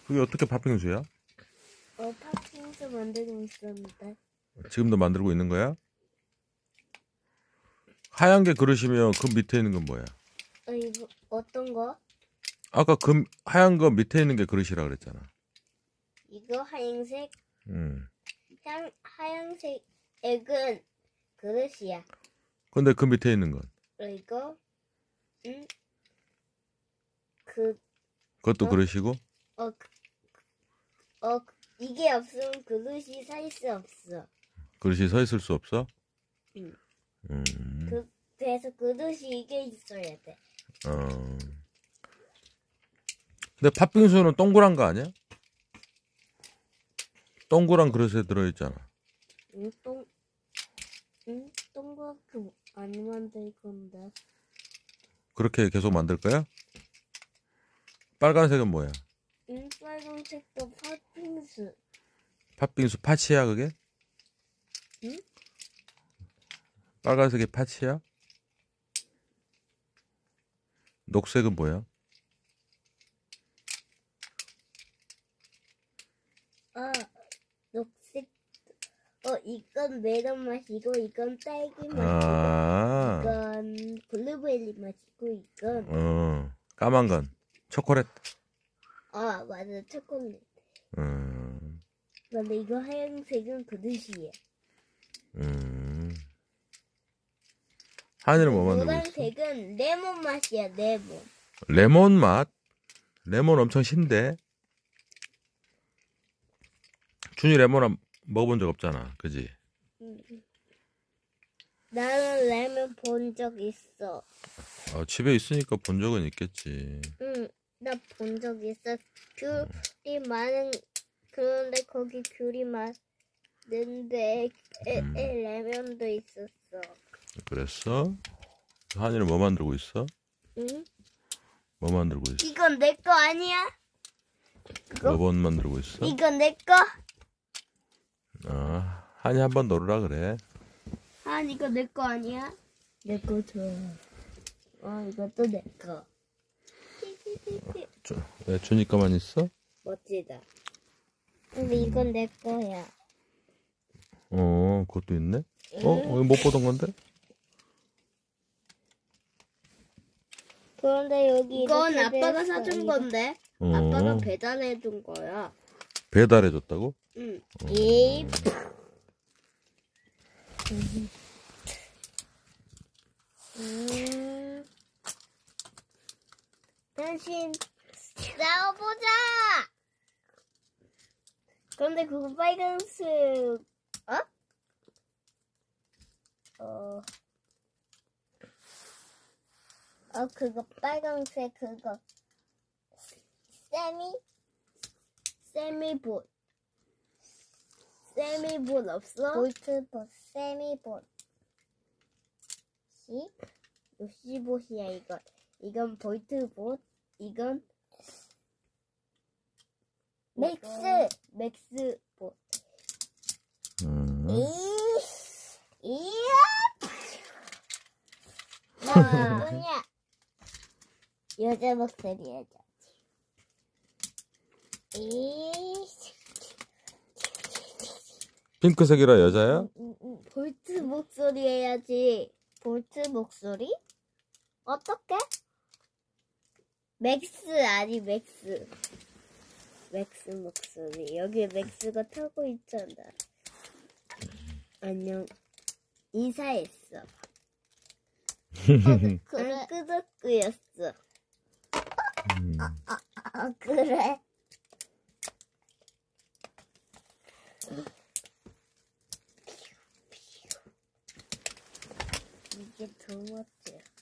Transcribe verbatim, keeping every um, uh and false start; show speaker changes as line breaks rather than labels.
그게 어떻게 팥빙수야?
어, 팥빙수 만들고 있었는데.
지금도 만들고 있는 거야? 하얀 게 그릇이면 그 밑에 있는 건 뭐야?
어, 이거 어떤 거?
아까 그 하얀 거 밑에 있는 게 그릇이라 그랬잖아.
이거 하얀색,
음.
향, 하얀색 액은 그릇이야.
근데 그 밑에 있는 건?
어, 이거, 응? 그,
그것도
어?
그릇이고?
어, 그, 어, 이게 없으면 그릇이 살 수 없어.
그릇이 서 있을 수 없어?
응.
음.
그, 그래서 그릇이 이게 있어야 돼.
어. 근데 팥빙수는 동그란 거 아니야? 동그란 그릇에 들어있잖아.
응, 똥, 응, 동그랗게 안 만들 건데.
그렇게 계속 만들 거야? 빨간색은 뭐야?
응, 빨간색도 팥빙수.
팥빙수 팥이야 그게?
응?
빨간색이 팥이야? 녹색은 뭐야?
아, 녹색. 어, 이건 메론 맛이고, 이건 딸기 맛이고,
아,
이건 블루베리 맛이고, 이건.
어, 까만 건 초콜릿.
아, 맞아, 초콜릿.
음,
근데 이거 하얀색은 그릇이에요.
음. 하늘은 뭐 만들고 있어?
노란색은 레몬 맛이야, 레몬.
레몬 맛? 레몬 엄청 신데? 준이 레몬 안 먹어본 적 없잖아, 그지?
응. 나는 레몬 본 적 있어.
어, 집에 있으니까 본 적은 있겠지.
응, 나 본 적 있어. 귤이 많은, 그런데 거기 귤이 많은데, 에,
음.
에, 레몬도 있었어.
그랬어? 하늘은 뭐 만들고 있어?
응?
뭐 만들고 있어?
이건 내 거 아니야? 이거?
로봇 만들고 있어?
이건 내 거?
아, 한이 한번 놀으라 그래.
아, 이거 내 거 아니야? 내 거 줘. 어, 이것도 내 거.
저, 왜 준이 거만 있어?
멋지다. 근데 이건 내 거야.
어, 그것도 있네? 어? 어, 이거 못 보던 건데?
그런데 여기 이건 아빠가 사준 건데.
어,
아빠가 배달해 준 거야.
배달해줬다고?
응.
어.
이. 음. 당신 싸워보자. 그런데 그거 빨간색 어? 어. 어 그거 빨간색 그거 세미 세미봇 세미봇 없어? 볼트봇 세미봇 시 요시봇이야 이건. 이건 볼트봇 이건 맥스 맥스봇.
음.
이 이야 뭐냐 여자 목소리 여자. 이
핑크색이라 여자야?
음, 음, 음. 볼트 목소리 해야지. 볼트 목소리? 어떻게? 맥스 아니 맥스. 맥스 목소리. 여기에 맥스가 타고 있잖아. 안녕. 인사했어. 어, 그래. 끄덕끄였어.
음.
아, 아, 그래. 이게 더 멋져.